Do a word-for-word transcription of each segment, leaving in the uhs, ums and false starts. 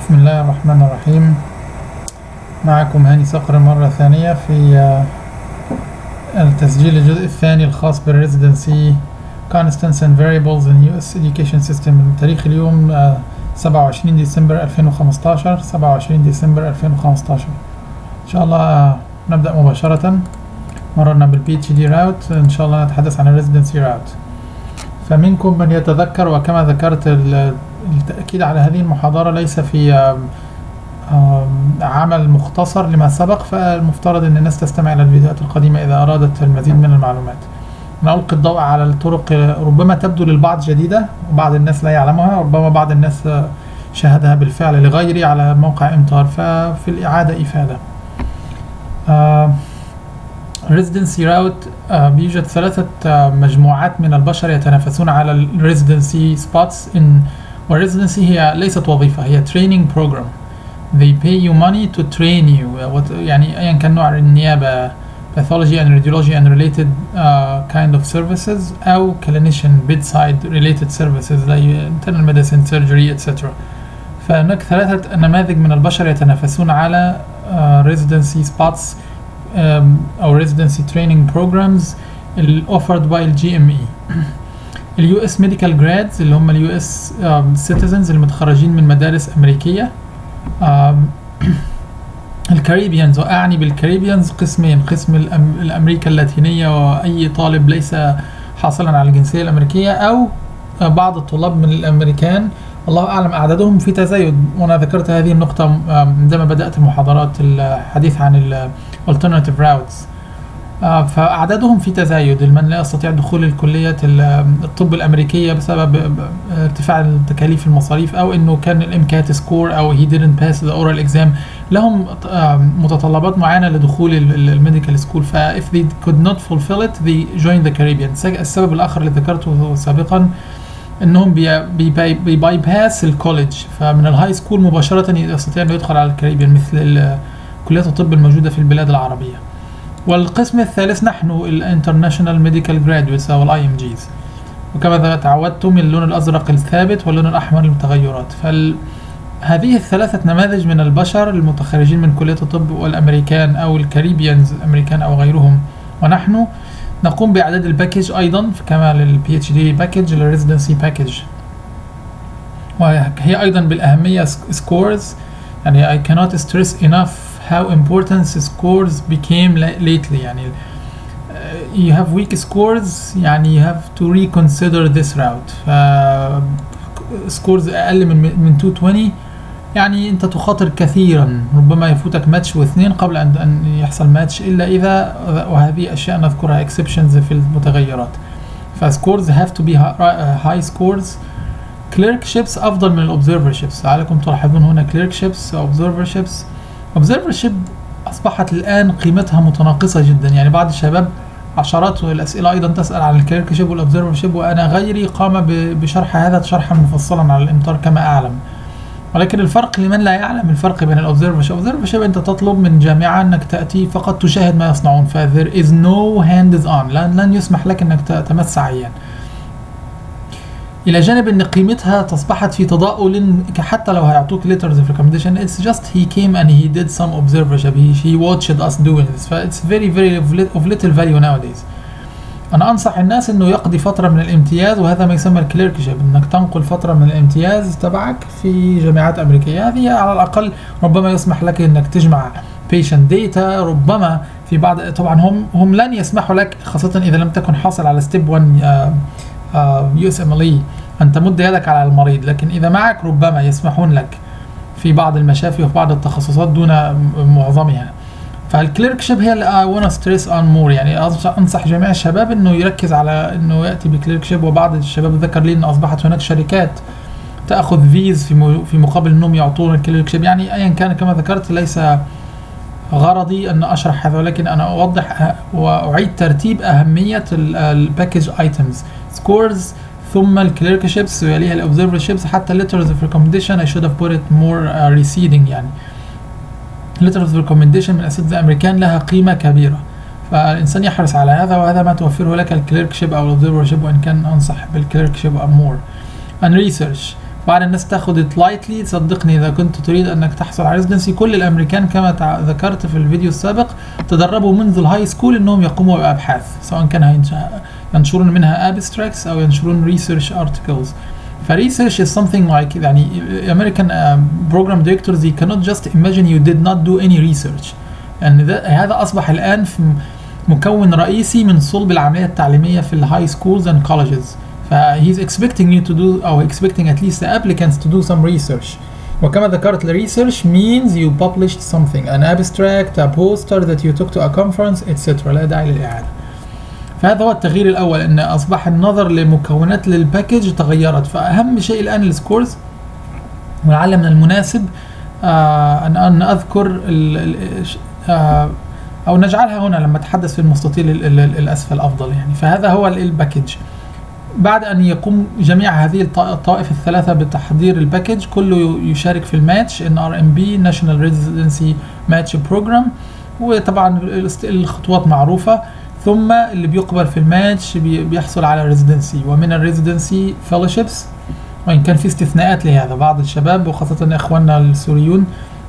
بسم الله الرحمن الرحيم. معكم هاني صقر مرة ثانية في التسجيل الجزء الثاني الخاص بالريزيدنسي Constants and Variables in يو إس Education System. تاريخ اليوم سبعة وعشرين ديسمبر ألفين وخمستاشر سبعة وعشرين ديسمبر ألفين وخمستاشر. إن شاء الله نبدأ مباشرة. مررنا بالبي اتش دي راوت، إن شاء الله نتحدث عن الريزيدنسي راوت. فمنكم من يتذكر، وكما ذكرت التأكيد على هذه المحاضرة ليس في عمل مختصر لما سبق، فالمفترض أن الناس تستمع إلى الفيديوهات القديمة إذا أرادت المزيد من المعلومات. نلقي الضوء على الطرق ربما تبدو للبعض جديدة وبعض الناس لا يعلمها، ربما بعض الناس شاهدها بالفعل لغيري على موقع إمطار، ففي الإعادة إفادة. ريزيدنسي راوت بيوجد ثلاثة مجموعات من البشر يتنافسون على الريزيدنسي سبوتس. إن والريزيدنسي هي ليست وظيفة، هي training program. They pay you money to train you. يعني أيا كان نوع النيابة، pathology and radiology and related uh, kind of services أو clinician bedside related services زي internal medicine, surgery et cetera. فهناك ثلاثة نماذج من البشر يتنافسون على uh, residency spots um, أو residency training programs offered by الجي إم إي. اليو اس ميديكال جرادز اللي هم اليو اس سيتيزنز المتخرجين من مدارس أمريكية. الكاريبيانز، وأعني بالكاريبيانز قسمين، قسم الأم الأمريكا اللاتينية وأي طالب ليس حاصلا على الجنسية الأمريكية، أو بعض الطلاب من الأمريكان الله أعلم أعدادهم في تزايد، وأنا ذكرت هذه النقطة عندما بدأت المحاضرات الحديث عن ال alternative routes. آه فأعدادهم في تزايد، من لا يستطيع دخول الكلية الطب الأمريكية بسبب ارتفاع التكاليف المصاريف، أو إنه كان الام كات سكور أو he didn't pass the oral exam، لهم آه متطلبات معينة لدخول الميديكال سكول. ف if they could not fulfill it they joined the Caribbean. السبب الآخر اللي ذكرته سابقا إنهم بي باي باس الكوليدج، فمن الهاي سكول مباشرة يستطيع إنه يدخل على الكاريبيان مثل كليات الطب الموجودة في البلاد العربية. والقسم الثالث نحن الانترناشونال ميديكال جرادويتس او الاي ام جيز، وكما تعودتم اللون الازرق الثابت واللون الاحمر المتغيرات. فهذه الثلاثه نماذج من البشر المتخرجين من كليه الطب والامريكان او الكاريبيانز الامريكان او غيرهم، ونحن نقوم باعداد الباكج ايضا كما للبي اتش دي باكج للريزيدنسي باكج، وهي ايضا بالاهميه سكورز. يعني I cannot stress enough how important scores became lately. يعني uh, you have weak scores، يعني you have to reconsider this route. ف scores أقل من من مئتين وعشرين يعني أنت تخاطر كثيرا، ربما يفوتك ماتش واثنين قبل أن أن يحصل ماتش، إلا إذا، وهذه أشياء نذكرها exceptions في المتغيرات. ف scores have to be high scores. clerkships أفضل من الobserverships، عليكم تلاحظون هنا clerkships observerships. observership أصبحت الآن قيمتها متناقصة جدا، يعني بعض الشباب عشرات الأسئلة أيضا تسأل عن الكليركشيب والobservership، وأنا غيري قام بشرح هذا شرحا مفصلا على الإمطار كما أعلم. ولكن الفرق لمن لا يعلم الفرق بين الobservership observership أنت تطلب من جامعة أنك تأتي فقط تشاهد ما يصنعون، ف there is no hands on، لن, لن يسمح لك أنك تمس عيان، إلى جانب أن قيمتها تصبحت في تضاؤل. حتى لو هيعطوك letters of recommendation it's just he came and he did some observership, he, he watched us doing this. ف it's very very of little value nowadays. أنا أنصح الناس أنه يقضي فترة من الامتياز، وهذا ما يسمى الكليركشيب، أنك تنقل فترة من الامتياز تبعك في جامعات أمريكية. هذه على الأقل ربما يسمح لك أنك تجمع patient data، ربما في بعض، طبعا هم هم لن يسمحوا لك خاصة إذا لم تكن حاصل على ستيب واحد يو اس ام ال اي أن تمد يدك على المريض، لكن إذا معك ربما يسمحون لك في بعض المشافي وفي بعض التخصصات دون معظمها. فالكليركشيب هي اللي I wanna stress on more. يعني أنصح جميع الشباب إنه يركز على إنه يأتي بكليركشيب. وبعض الشباب ذكر لي إن أصبحت هناك شركات تأخذ فيز في في مقابل إنهم يعطون الكليركشيب. يعني أيا كان كما ذكرت ليس غرضي أن أشرح هذا، ولكن أنا أوضح وأعيد ترتيب أهمية الباكج ايتمز. سكورز ثم الكليركشيبس ويليها الobserverships، حتى letters of recommendation I should have put it more uh, receding. يعني letters of recommendation من الأساتذة الأمريكان لها قيمة كبيرة، فالإنسان يحرص على هذا، وهذا ما توفره لك الكليركشيب أو الobservership، وإن كان أنصح بالكليركشيب more. and research بعض الناس تاخد it lightly. صدقني إذا كنت تريد أنك تحصل على residency كل الأمريكان كما ذكرت في الفيديو السابق تدربوا منذ الهاي سكول أنهم يقوموا بأبحاث، سواء كان ينشرون منها abstracts أو ينشرون research articles. فresearch is something like يعني American uh, program directors they cannot just imagine you did not do any research. يعني هذا أصبح الآن في مكون رئيسي من صلب العملية التعليمية في الهاي schools and colleges. ف he's expecting you to do أو expecting at least the applicants to do some research. وكما ذكرت ال research means you published something, an abstract, a poster that you took to a conference et cetera. لا داعي للإعادة. فهذا هو التغيير الأول، أن أصبح النظر لمكونات للباكج تغيرت. فأهم شيء الآن السكورز، ولعل من المناسب آه أن أن أذكر ال ال آه أو نجعلها هنا لما أتحدث في المستطيل ال ال الأسفل أفضل يعني. فهذا هو الباكج. بعد أن يقوم جميع هذه الطوائف الثلاثة بتحضير الباكج، كله يشارك في الماتش إن آر إم بي National Residency Match Program، وطبعا الخطوات معروفة. ثم اللي بيقبل في الماتش بيحصل على ريزيدنسي، ومن الريزيدنسي فيلوشيبس، وإن كان في استثناءات لهذا. بعض الشباب وخاصة إخواننا السوريون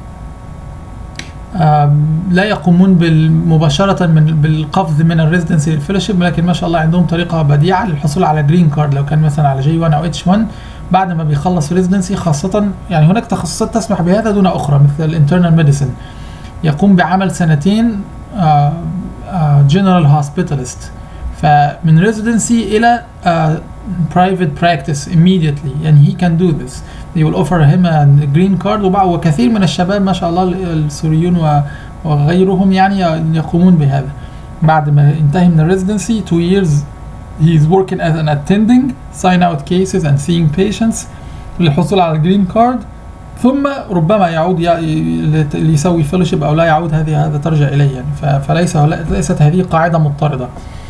لا يقومون مباشرة من بالقفز من الريزيدنسي للفيلوشيب، لكن ما شاء الله عندهم طريقة بديعة للحصول على جرين كارد لو كان مثلا على جي واحد أو اتش واحد بعد ما بيخلص ريزيدنسي. خاصة يعني هناك تخصصات تسمح بهذا دون أخرى، مثل الانترنال ميديسن يقوم بعمل سنتين جنرال هوسبيتالست، فمن ريزيدنسي إلى uh, private practice immediately، يعني he can do this. they will offer him a green card. وكثير من الشباب ما شاء الله السوريون وغيرهم يعني يقومون بهذا بعد ما ينتهي من الريزيدنسي. two years he is working as an attending, sign out cases and seeing patients للحصول على الجرين كارد، ثم ربما يعود ليسوي فيلوشيب أو لا يعود. هذه هذا ترجع إليه يعني. فليس ليست هذه قاعدة مضطردة.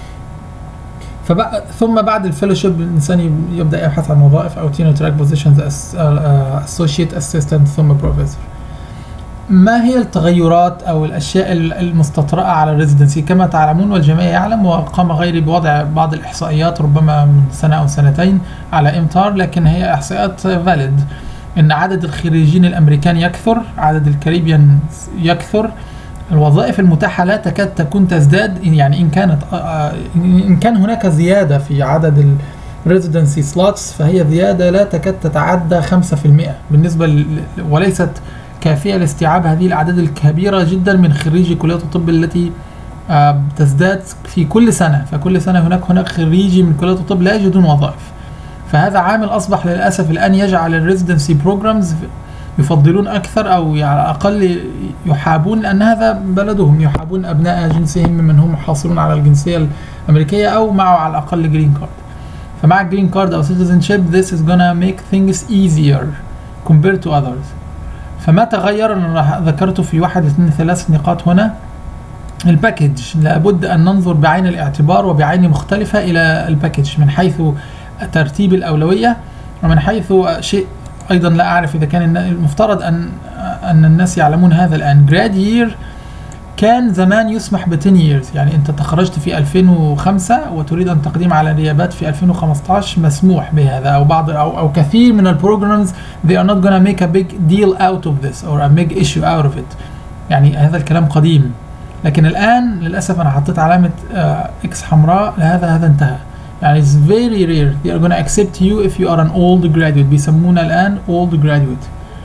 ثم بعد الفيلوشيب الإنسان يبدأ يبحث عن وظائف أو تينر تراك بوزيشنز associate assistant ثم بروفيسور. ما هي التغيرات أو الأشياء المستطرأة على الريزيدنسي؟ كما تعلمون والجميع يعلم، وقام غيري بوضع بعض الإحصائيات ربما من سنة أو سنتين على إمتار، لكن هي إحصائيات فاليد، إن عدد الخريجين الأمريكان يكثر، عدد الكاريبيان يكثر، الوظائف المتاحة لا تكاد تكون تزداد. يعني إن كانت إن كان هناك زيادة في عدد الريزيدنسي سلوتس فهي زيادة لا تكاد تتعدى خمسة في المئة بالنسبة ل... وليست كافية لاستيعاب هذه الأعداد الكبيرة جدا من خريجي كليات الطب التي تزداد في كل سنة. فكل سنة هناك هناك خريجي من كليات الطب لا يجدون وظائف. فهذا عامل أصبح للأسف الآن يجعل الريزيدنسي بروجرامز يفضلون أكثر أو على الأقل يحابون، لأن هذا بلدهم، يحابون أبناء جنسهم ممن هم حاصلون على الجنسية الأمريكية أو معه على الأقل جرين كارد. فمع جرين كارد أو citizenship this is gonna make things easier compared to others. فما تغير أنا ذكرته في واحد اثنين ثلاث نقاط هنا. الباكج لابد أن ننظر بعين الاعتبار وبعين مختلفة إلى الباكج من حيث ترتيب الأولوية، ومن حيث شيء أيضا لا أعرف إذا كان المفترض أن أن الناس يعلمون هذا الآن. grad year كان زمان يسمح ب عشرة years، يعني أنت تخرجت في ألفين وخمسة وتريد أن تقديم على نيابات في ألفين وخمسطعش مسموح بهذا، أو بعض أو, أو كثير من البروجرامز they are not gonna make a big deal out of this or a big issue out of it. يعني هذا الكلام قديم، لكن الآن للأسف أنا حطيت علامة إكس حمراء لهذا، هذا انتهى. يعني it's very rare they are gonna accept you if you are an old graduate، بيسمونا الآن old graduate.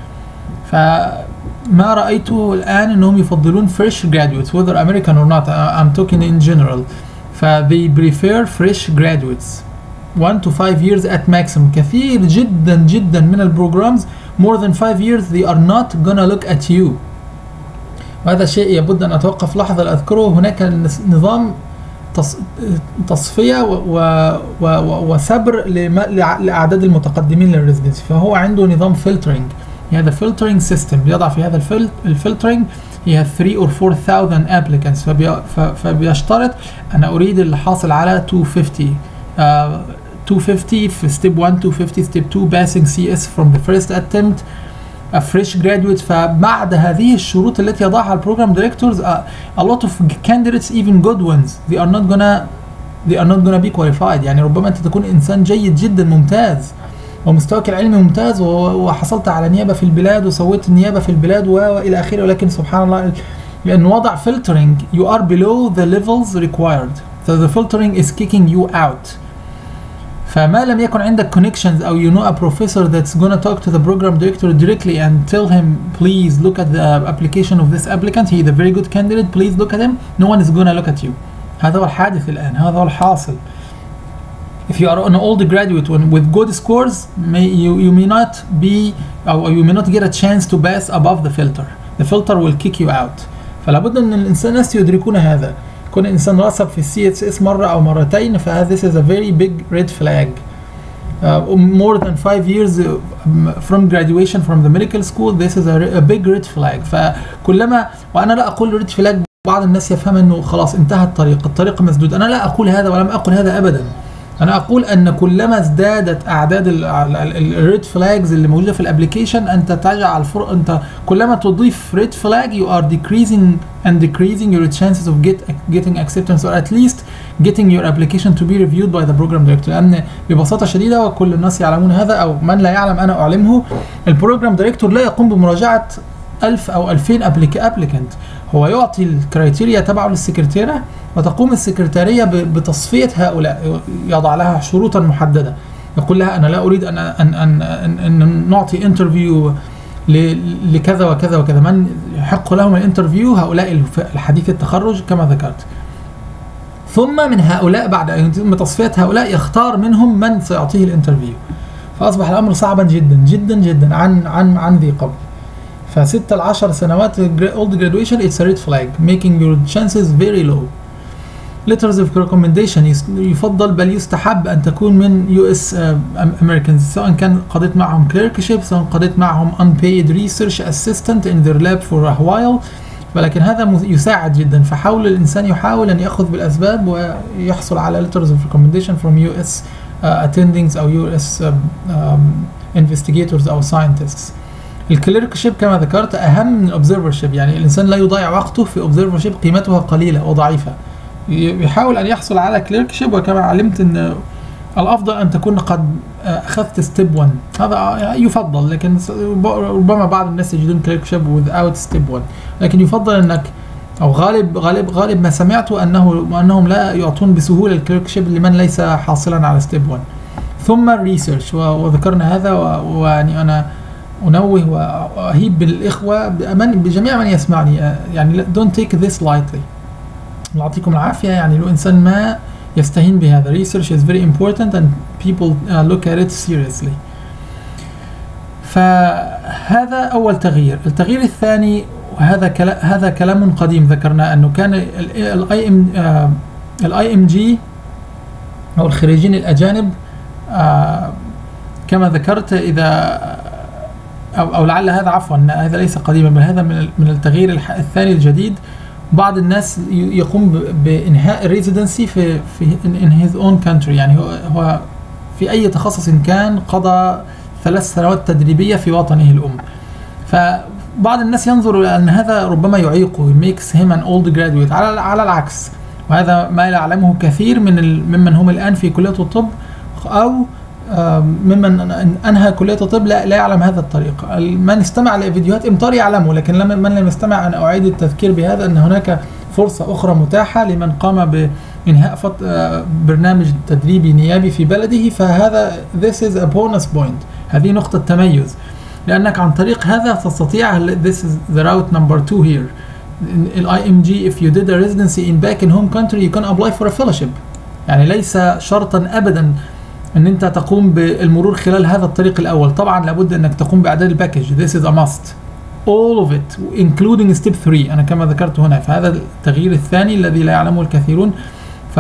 فما رأيته الآن إنهم يفضلون fresh graduates whether American or not. I'm talking in general. ف they prefer fresh graduates one to five years at maximum. كثير جدا جدا من البروجرامز more than five years they are not gonna look at you. وهذا شيء يبد أن أتوقف لحظة لأذكره. هناك نظام تصفية وسبر لأعداد المتقدمين للريزيدنسي، فهو عنده نظام فلترنج. هذا فلترنج سيستم بيضع في هذا الفلترنج هي three or four thousand applicants، فبيشترط أنا أريد اللي حاصل على two fifty uh, two fifty في step one two fifty step two passing سي إس from the first attempt a fresh graduate. فبعد هذه الشروط التي يضعها البروجرام دايركتورز a lot of candidates even good ones they are not gonna they are not gonna be qualified. يعني ربما أنت تكون إنسان جيد جدا ممتاز ومستواك العلمي ممتاز وحصلت على نيابه في البلاد وسويت النيابه في البلاد والى اخره، ولكن سبحان الله لأن وضع filtering you are below the levels required, so the filtering is kicking you out. فما لم يكن عندك connections أو you know a professor that's gonna talk to the program director directly and tell him please look at the application of this applicant, he is a very good candidate, please look at him, no one is gonna look at you. هذا هو الحادث الآن، هذا هو الحاصل. If you are an old graduate with good scores, may, you, you may not be or you may not get a chance to pass above the filter. The filter will kick you out. فلا بد ان الانسان الناس يدركون هذا. كون الانسان رسب في السي اس اس مره او مرتين فهذا this is a very big red flag. Uh, more than five years from graduation from the medical school, this is a, a big red flag. فكلما وانا لا اقول red flag، بعض الناس يفهم انه خلاص انتهى الطريق، الطريق مسدود. انا لا اقول هذا ولم اقل هذا ابدا. انا اقول ان كلما ازدادت اعداد الريد فلاجز اللي موجوده في الابلكيشن انت تجعل الفرق، انت كلما تضيف ريد فلاج you are decreasing and decreasing your chances of get getting acceptance or at least getting your application to be reviewed by the program director. لان ببساطه شديده وكل الناس يعلمون هذا او من لا يعلم انا اعلمه، البروجرام دايركتور لا يقوم بمراجعه ألف او ألفين ابليكانت، هو يعطي الكرايتيريا تبعه للسكرتيره وتقوم السكرتاريه بتصفيه هؤلاء، يضع لها شروطا محدده، يقول لها انا لا اريد ان ان ان, أن, أن نعطي انترفيو لكذا وكذا وكذا، من يحق لهم الانترفيو هؤلاء الحديث التخرج كما ذكرت. ثم من هؤلاء بعد ان يتم تصفيه هؤلاء يختار منهم من سيعطيه الانترفيو. فاصبح الامر صعبا جدا جدا جدا عن عن عن ذي قبل. فستة لعشر سنوات old graduation it's a red flag making your chances very low. letters of recommendation يفضل بل يستحب أن تكون من يو إس Americans، سواء كان قضيت معهم clerkship، سواء قضيت معهم unpaid research assistant in their lab for a while، ولكن هذا يساعد جدا. فحاول الإنسان يحاول أن يأخذ بالأسباب ويحصل على letters of recommendation from يو إس uh, attendings أو يو إس um, um, investigators أو scientists. الكليركشيب كما ذكرت أهم من الأوبزرفرشيب، يعني الإنسان لا يضيع وقته في أوبزرفرشيب قيمتها قليلة وضعيفة، يحاول أن يحصل على كليركشيب. وكما علمت أن الأفضل أن تكون قد أخذت ستيب واحد، هذا يفضل، لكن ربما بعض الناس يجدون كليركشيب without ستيب واحد، لكن يفضل أنك أو غالب غالب غالب ما سمعته أنه أنهم لا يعطون بسهولة الكليركشيب لمن ليس حاصلا على ستيب واحد. ثم الريسيرش، وذكرنا هذا، ويعني أنا أنوه وأهيب بالإخوة بجميع من يسمعني، يعني don't take this lightly. الله يعطيكم العافية. يعني لو إنسان ما يستهين بهذا، research is very important and people uh, look at it seriously. فهذا أول تغيير. التغيير الثاني، وهذا كلام هذا كلام قديم ذكرنا، أنه كان ال آي إم ال آي إم جي أو الخريجين الأجانب uh, كما ذكرت إذا أو, أو لعل هذا عفوا هذا ليس قديما بل هذا من من التغيير الثاني الجديد. بعض الناس يقوم بإنهاء الريزيدنسي في في in his own country، يعني هو هو في أي تخصص كان قضى ثلاث سنوات تدريبية في وطنه الأم. فبعض الناس ينظر أن هذا ربما يعيقه makes him an old graduate، على على العكس، وهذا ما يعلمه كثير من ممن هم الآن في كلية الطب أو ممن انهى كليه الطب لا, لا يعلم هذا الطريق. من استمع لفيديوهات امطار يعلمه، لكن لما من لم يستمع انا اعيد التذكير بهذا ان هناك فرصه اخرى متاحه لمن قام بانهاء فط... برنامج تدريبي نيابي في بلده. فهذا this is a bonus point، هذه نقطه تميز، لانك عن طريق هذا تستطيع this is the route number two here ال آي إم جي. if you did a residency in back in home country you can apply for a fellowship، يعني ليس شرطا ابدا ان انت تقوم بالمرور خلال هذا الطريق الاول. طبعا لابد انك تقوم باعداد الباكج، this is a must all of it including step three انا كما ذكرت هنا. فهذا التغيير الثاني الذي لا يعلمه الكثيرون. ف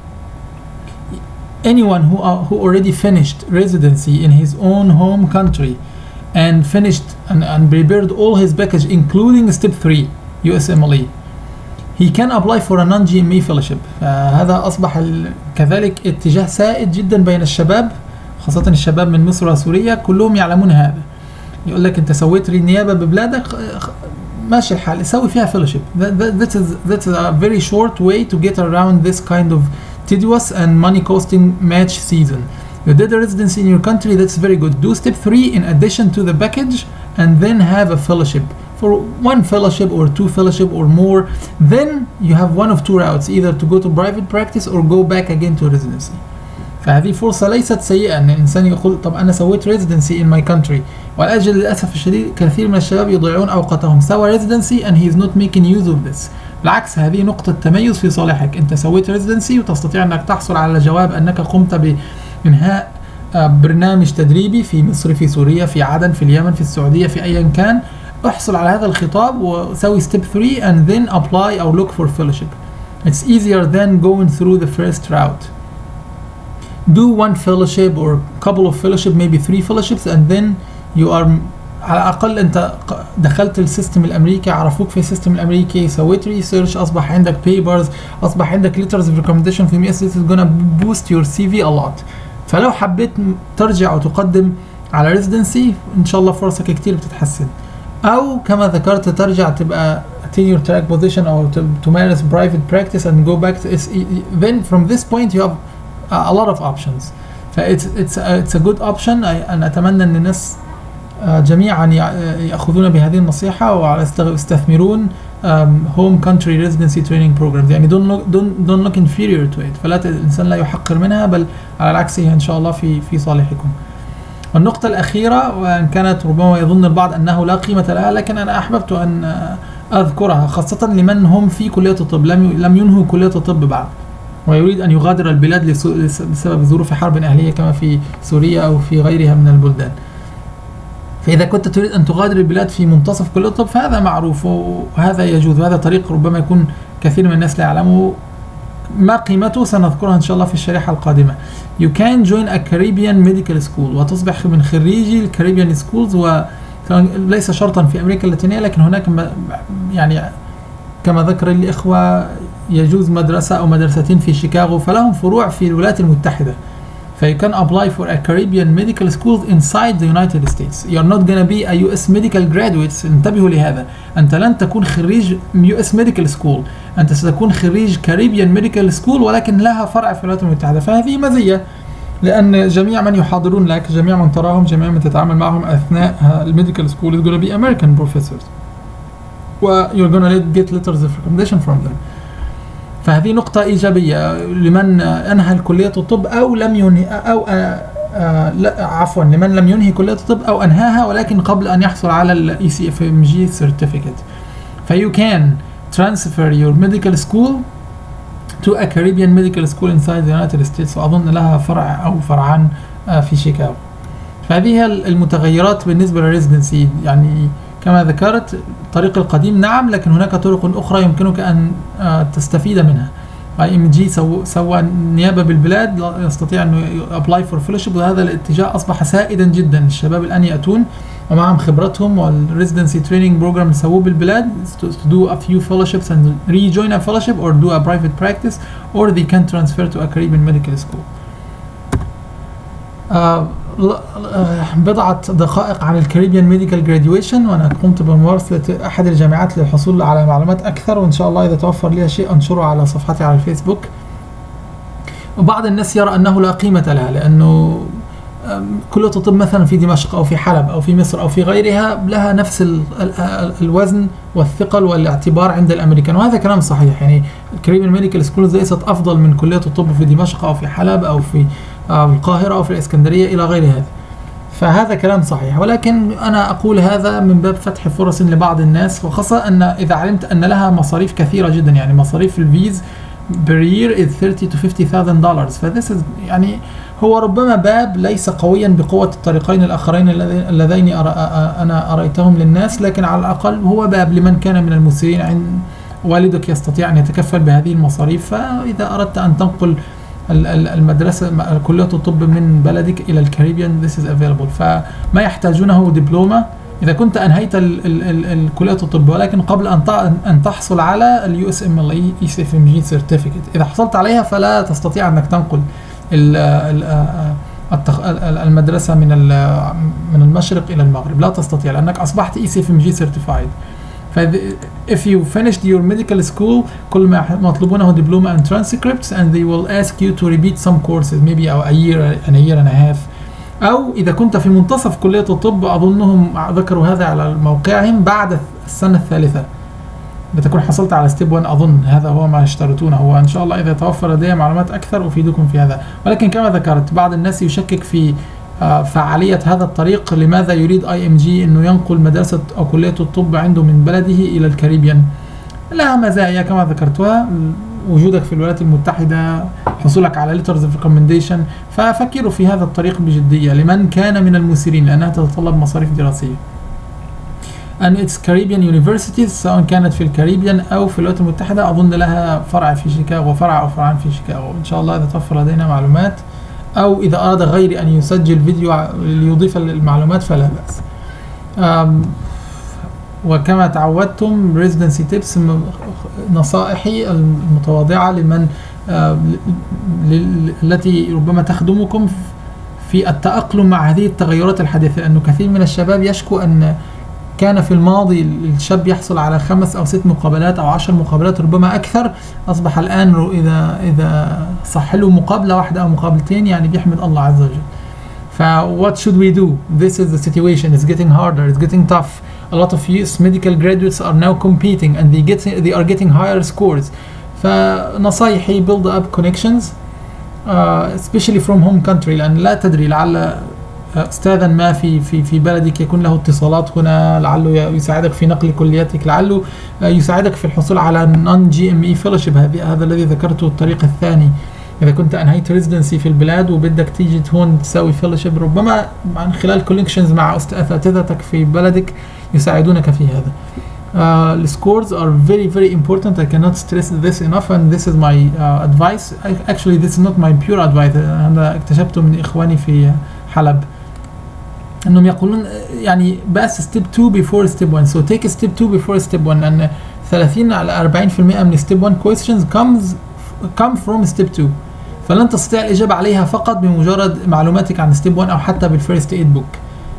anyone who who already finished residency in his own home country and finished and, and prepared all his package including step three يو إس إم إل إي he can apply for a non-G M A fellowship. فهذا أصبح كذلك اتجاه سائد جدا بين الشباب، خاصة الشباب من مصر وسوريا، كلهم يعلمون هذا. يقول لك أنت سويت رينيابة ببلادك ماشي الحال، سوي فيها fellowship. that, that, that, is, that is a very short way to get around this kind of tedious and money costing match season. You did a residency in your country, that's very good. Do step three in addition to the package and then have a fellowship. For one fellowship or two fellowship or more, then you have one of two routes, either to go to private practice or go back again to residency. فهذه فرصة ليست سيئة ان الانسان يقول طب انا سويت residency in my country، والاجل للاسف الشديد كثير من الشباب يضيعون اوقاتهم سوى residency and he is not making use of this. بالعكس هذه نقطة تميز في صالحك، انت سويت residency وتستطيع انك تحصل على جواب انك قمت بانهاء برنامج تدريبي في مصر، في سوريا، في عدن، في اليمن، في السعودية، في ايا كان. احصل على هذا الخطاب وسوي step three and then apply or look for fellowship. It's easier than going through the first route. Do one fellowship or couple of fellowship, maybe three fellowships, and then you are على الأقل أنت دخلت السيستم الأمريكي، عرفوك في السيستم الأمريكي، سويت ريسيرش، أصبح عندك papers، أصبح عندك letters of recommendation في مئة. This is gonna boost your سي في a lot. فلو حبيت ترجع وتقدم على residency إن شاء الله فرصك كتير بتتحسن. أو كما ذكرت ترجع تبقى tenure track position أو تمارس private practice and go back to then from this point you have a lot of options. فإتس it's it's a good option. أنا أتمنى أن الناس جميعا يأخذون بهذه النصيحة ويستثمرون home country residency training programs. يعني don't look don't don't look inferior to it. فلا الإنسان لا يحقر منها، بل على العكس هي إن شاء الله في في صالحكم. النقطة الأخيرة، وإن كانت ربما يظن البعض أنه لا قيمة لها، لكن أنا أحببت أن أذكرها خاصة لمن هم في كلية الطب لم لم ينهوا كلية الطب بعد ويريد أن يغادر البلاد بسبب ظروف حرب أهلية كما في سوريا أو في غيرها من البلدان. فإذا كنت تريد أن تغادر البلاد في منتصف كلية الطب فهذا معروف وهذا يجوز، وهذا طريق ربما يكون كثير من الناس لا يعلموا ما قيمته، سنذكرها إن شاء الله في الشريحة القادمة. You can join a Caribbean medical school وتصبح من خريجي الكاريبيان سكولز، وليس شرطا في أمريكا اللاتينية، لكن هناك يعني كما ذكر الإخوة يجوز مدرسة أو مدرستين في شيكاغو، فلهم فروع في الولايات المتحدة. ف you can apply for a Caribbean medical schools inside the United States. You are not gonna be a يو إس medical graduates. انتبهوا لهذا، أنت لن تكون خريج يو إس medical school، أنت ستكون خريج Caribbean medical school ولكن لها فرع في الولايات المتحدة. فهذه مزية، لأن جميع من يحاضرون لك، جميع من تراهم، جميع من تتعامل معهم أثناء الميديكال school is gonna be American professors و you're gonna get letters of recommendation from them. فهذه نقطة إيجابية لمن أنهى كلية الطب أو لم ينهي أو آآ آآ لا عفوا لمن لم ينهي كلية الطب أو أنهاها ولكن قبل أن يحصل على ال إي سي إف إم جي certificate. ف you can transfer your medical school to a Caribbean medical school inside the United States، وأظن لها فرع أو فرعان في شيكاغو. فهذه المتغيرات بالنسبة للريزيدنسي. يعني كما ذكرت الطريق القديم نعم، لكن هناك طرق أخرى يمكنك أن تستفيد منها. اي ام جي سو سوى نيابة بالبلاد يستطيع أن apply for fellowship، وهذا الاتجاه أصبح سائدا جدا. الشباب الآن يأتون ومعهم خبرتهم والريزيدنسي تريننج بروجرام سووه بالبلاد to do a few fellowships and rejoin a fellowship or do a private practice or they can transfer to a Caribbean medical school. آه بضعة دقائق عن الكاريبيان ميديكال جراديويشن، وأنا قمت بممارسة أحد الجامعات للحصول على معلومات أكثر، وإن شاء الله إذا توفر لي شيء أنشره على صفحتي على الفيسبوك. وبعض الناس يرى أنه لا قيمة لها، لأنه كلية الطب مثلا في دمشق أو في حلب أو في مصر أو في غيرها لها نفس ال ال الوزن والثقل والاعتبار عند الأمريكان، وهذا كلام صحيح. يعني الكاريبيان ميديكال سكولز ليست أفضل من كلية الطب في دمشق أو في حلب أو في القاهرة أو في الإسكندرية إلى غير هذا، فهذا كلام صحيح. ولكن أنا أقول هذا من باب فتح فرص لبعض الناس، وخاصة أن إذا علمت أن لها مصاريف كثيرة جدا. يعني مصاريف الفيز per year is thirty to fifty thousand dollars. فذس يعني هو ربما باب ليس قويا بقوة الطريقين الآخرين اللذين أرى أنا أريتهم للناس، لكن على الأقل هو باب لمن كان من المسيرين عند والدك يستطيع أن يتكفل بهذه المصاريف. فإذا أردت أن تنقل المدرسة كلية الطب من بلدك إلى الكاريبيان this is available. فما يحتاجونه دبلومة إذا كنت أنهيت الكلية الطب، ولكن قبل أن أن تحصل على اليو اس ام ال اي سي اف ام جي سيرتيفيكت. إذا حصلت عليها فلا تستطيع أنك تنقل المدرسة من من المشرق إلى المغرب، لا تستطيع لأنك أصبحت اي سي اف ام جي سيرتيفايد. ف if you finished your medical school كل ما مطلوبونه diploma and transcripts and they will ask you to repeat some courses maybe أو a year and a year and a half. أو إذا كنت في منتصف كلية الطب أظنهم ذكروا هذا على موقعهم بعد السنة الثالثة بتكون حصلت على ستيب واحد أظن هذا هو ما يشترطونه. هو إن شاء الله إذا توفر لدي معلومات أكثر أفيدكم في هذا. ولكن كما ذكرت بعض الناس يشكك في فعالية هذا الطريق. لماذا يريد اي ام جي انه ينقل مدرسة او كلية الطب عنده من بلده الى الكاريبيان؟ لها مزايا كما ذكرتها، وجودك في الولايات المتحدة، حصولك على letters of recommendation. ففكروا في هذا الطريق بجدية لمن كان من المثيرين لانها تتطلب مصاريف دراسية. and its Caribbean universities سواء كانت في الكاريبيان او في الولايات المتحدة أظن لها فرع في شيكاغو وفرع او فرعان في شيكاغو. ان شاء الله اذا توفر لدينا معلومات أو إذا أراد غيري أن يسجل فيديو ليضيف المعلومات فلا بأس. وكما تعودتم residency tips نصائحي المتواضعة لمن التي ربما تخدمكم في التأقلم مع هذه التغيرات الحديثة، لأنه كثير من الشباب يشكو أن كان في الماضي الشاب يحصل على خمس أو ست مقابلات أو عشر مقابلات ربما أكثر، أصبح الآن إذا إذا صح له مقابلة واحدة أو مقابلتين يعني بيحمد الله عز وجل. ف what should we do? This is the situation. It's getting harder. It's getting tough. A lot of youth medical graduates are now competing and they get they are getting higher scores. فنصايحي build up connections uh, especially from home country، لأن لا تدري لعل استاذا ما في في في بلدك يكون له اتصالات هنا، لعله يساعدك في نقل كلياتك، لعله يساعدك في الحصول على نون جي ام اي فيلوشيب. هذا الذي ذكرته الطريق الثاني. اذا كنت انهيت ريزيدنسي في البلاد وبدك تيجي هون تسوي فيلوشيب ربما من خلال كونكشنز مع اساتذتك في بلدك يساعدونك في هذا. Uh, the scores are very very important. I cannot stress this enough and this is my uh, advice. I, actually this is not my pure advice. أنا اكتشفته من إخواني في حلب انهم يقولون يعني بس ستيب two before step one. So take step two before step one. ان ثلاثين على أربعين بالمئة من step one questions comes come from step two. فلن تستطيع الإجابة عليها فقط بمجرد معلوماتك عن step one أو حتى بالفيرست ايد بوك.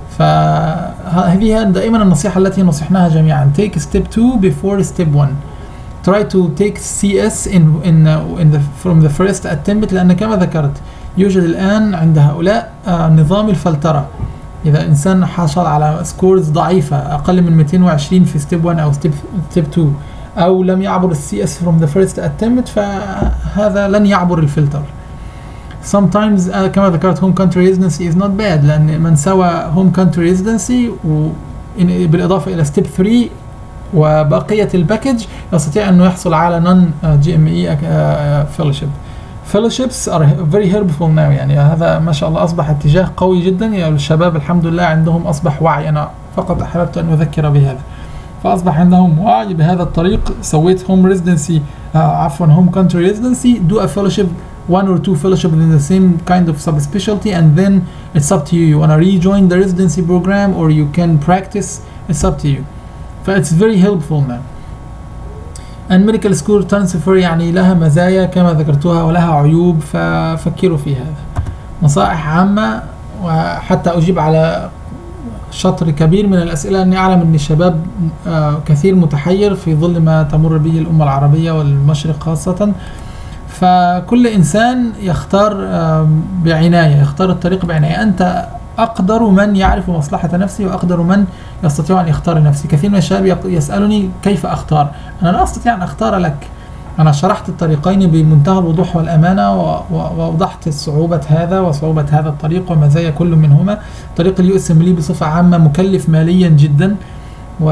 فهذه دائما النصيحة التي نصحناها جميعا. Take step two before step one. Try to take سي إس in in in the from the first attempt، لأن كما ذكرت يوجد الآن عند هؤلاء نظام الفلترة. إذا إنسان حصل على سكورز ضعيفة أقل من مئتين وعشرين في ستيب واحد أو ستيب ستيب اثنين أو لم يعبر السي اس from the first attempt فهذا لن يعبر الفلتر. Sometimes uh, كما ذكرت home country residency is not bad، لأن من سوى home country residency بالإضافة إلى ستيب ثلاثة وبقية الباكج يستطيع أنه يحصل على non جي إم إي fellowship. Fellowships are very helpful now. يعني هذا ما شاء الله أصبح اتجاه قوي جدا. يعني الشباب الحمد لله عندهم أصبح وعي. أنا فقط أحببت أن أذكر بهذا. فأصبح عندهم وعي بهذا الطريق. سويت home residency uh, عفوا home country residency, do a fellowship, one or two fellowship in the same kind of subspecialty, and then it's up to you. You want to rejoin the residency program or you can practice. It's up to you. ف it's very helpful now. and medical school transfer يعني لها مزايا كما ذكرتها ولها عيوب، ففكروا في هذا. نصائح عامة وحتى أجيب على شطر كبير من الأسئلة، أني أعلم أن الشباب كثير متحير في ظل ما تمر به الأمة العربية والمشرق خاصة. فكل إنسان يختار بعناية، يختار الطريق بعناية. أنت أقدر من يعرف مصلحة نفسه وأقدر من يستطيع أن يختار نفسه. كثير من الشباب يسألني كيف أختار. أنا لا أستطيع أن أختار لك. أنا شرحت الطريقين بمنتهى الوضوح والأمانة ووضحت صعوبة هذا وصعوبة هذا الطريق ومزايا كل منهما. طريق اليو اس ام لي بصفة عامة مكلف ماليا جدا و...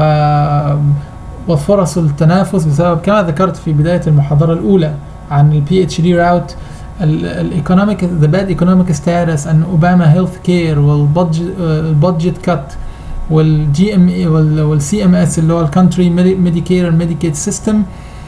وفرص التنافس بسبب كما ذكرت في بداية المحاضرة الأولى عن البي اتش دي راوت، الايكونوميك ذا باد ايكونوميك ستاتس ان اوباما هيلث كير والبادجت كات والجي ام اي والسي ام اس اللي هو الكونتري ميديكير ميديكيد سيستم.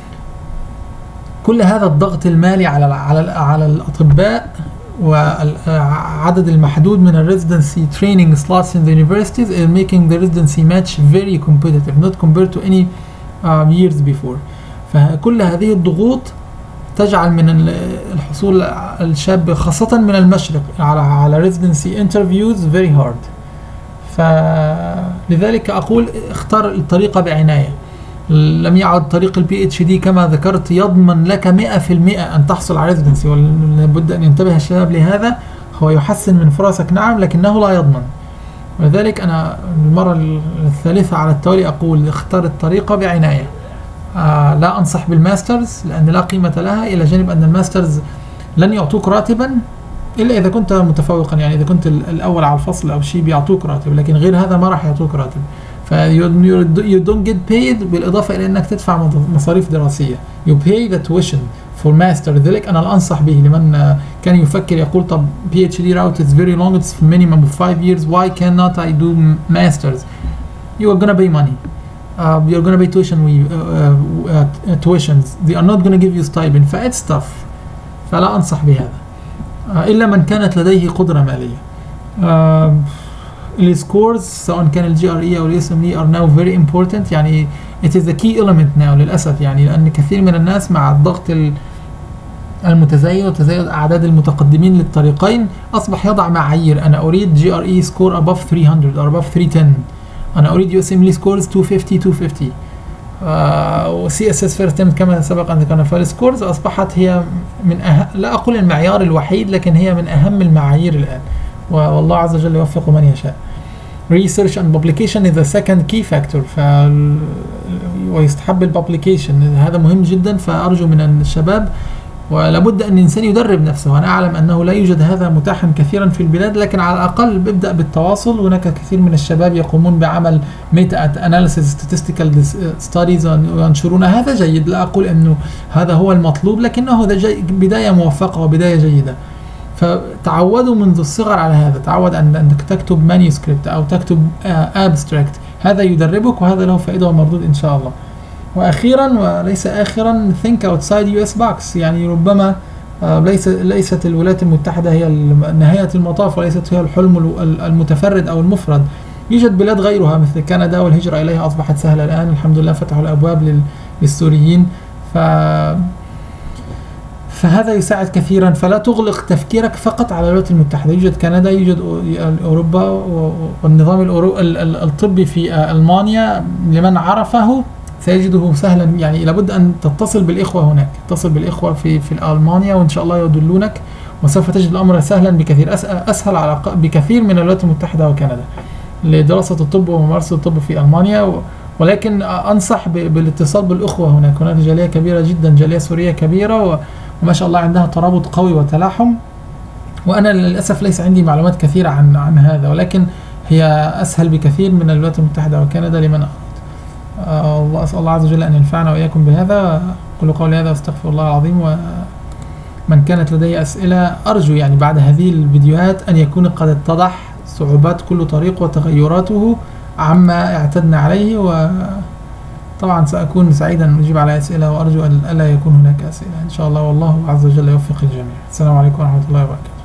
كل هذا الضغط المالي على على على الاطباء والعدد المحدود من الريزيدنسي training slots in the universities is making the residency match very competitive not compared to any um, years before. فكل هذه الضغوط تجعل من الحصول الشاب خاصة من المشرق على على residency interviews very hard. فلذلك أقول اختار الطريقة بعناية. لم يعد طريق البي اتش دي كما ذكرت يضمن لك مئة في المئة أن تحصل على ريزيدنسي، ولابد أن ينتبه الشباب لهذا. هو يحسن من فرصك نعم، لكنه لا يضمن. ولذلك أنا المرة الثالثة على التوالي أقول اختار الطريقة بعناية. آه لا أنصح بالماسترز لأن لا قيمة لها، إلى جانب أن الماسترز لن يعطوك راتبا إلا إذا كنت متفوقا، يعني إذا كنت الأول على الفصل أو شيء بيعطوك راتب، لكن غير هذا ما راح يعطوك راتب. ف you don't get paid، بالإضافة إلى أنك تدفع مصاريف دراسية. you pay the tuition for master. لذلك أنا لا أنصح به لمن كان يفكر يقول طب PhD route is very long, it's minimum of five years, why cannot I do masters? You are gonna pay money. Uh, you're gonna pay tuition uh, uh, uh, tuitions. They are not gonna give you stipend. فإتس tough. فلا أنصح بهذا uh, إلا من كانت لديه قدرة مالية. uh, السكورز سواء كان الجي ار اي او الاس ام اي are now very important، يعني it is a key element now للأسف، يعني لأن كثير من الناس مع الضغط المتزايد وتزايد أعداد المتقدمين للطريقين أصبح يضع معايير. أنا أريد جي ار اي سكور above three hundred or above three ten. أنا أريد يو اس ام اي سكورز two fifty two fifty. وسي اس اس فيرست تيرم كما سبق أن ذكرنا. فالسكورز أصبحت هي من أهم، لا أقول المعيار الوحيد، لكن هي من أهم المعايير الآن، والله عز وجل يوفق من يشاء. research and publication is the second key factor. ف ويستحب الببليكيشن، هذا مهم جدا. فأرجو من الشباب ولابد أن الإنسان يدرب نفسه. أنا أعلم أنه لا يوجد هذا متاحا كثيرا في البلاد، لكن على الأقل ابدأ بالتواصل. هناك كثير من الشباب يقومون بعمل meta analysis statistical studies وينشرون، هذا جيد. لا أقول أنه هذا هو المطلوب، لكنه هذا بداية موفقة وبداية جيدة. فتعودوا منذ الصغر على هذا. تعود أن أنك تكتب مانيوسكريبت أو تكتب أبستراكت، هذا يدربك وهذا له فائدة ومردود إن شاء الله. وأخيرا وليس آخرا think outside يو إس box. يعني ربما ليس ليست الولايات المتحدة هي نهاية المطاف، وليست هي الحلم المتفرد أو المفرد. يوجد بلاد غيرها مثل كندا، والهجرة إليها أصبحت سهلة الآن الحمد لله، فتحوا الأبواب للسوريين. ف فهذا يساعد كثيرا. فلا تغلق تفكيرك فقط على الولايات المتحدة. يوجد كندا، يوجد أوروبا، والنظام الطبي في ألمانيا لمن عرفه سيجده سهلا. يعني لابد أن تتصل بالإخوة هناك، تتصل بالإخوة في في ألمانيا وإن شاء الله يدلونك، وسوف تجد الأمر سهلا بكثير، أسهل على بكثير من الولايات المتحدة وكندا لدراسة الطب وممارسة الطب في ألمانيا. ولكن أنصح بالاتصال بالأخوة هناك. هناك جالية كبيرة جدا، جالية سورية كبيرة وما شاء الله عندها ترابط قوي وتلاحم. وأنا للأسف ليس عندي معلومات كثيرة عن عن هذا، ولكن هي أسهل بكثير من الولايات المتحدة وكندا لمن أراد. آه الله أسأل الله عز وجل أن ينفعنا وإياكم بهذا. أقول قولي هذا واستغفر الله العظيم. ومن كانت لدي أسئلة أرجو يعني بعد هذه الفيديوهات أن يكون قد اتضح صعوبات كل طريق وتغيراته عما اعتدنا عليه. وطبعا سأكون سعيدا أن أجيب على أسئلة، وأرجو أن لا يكون هناك أسئلة إن شاء الله، والله عز وجل يوفق الجميع. السلام عليكم ورحمة الله وبركاته.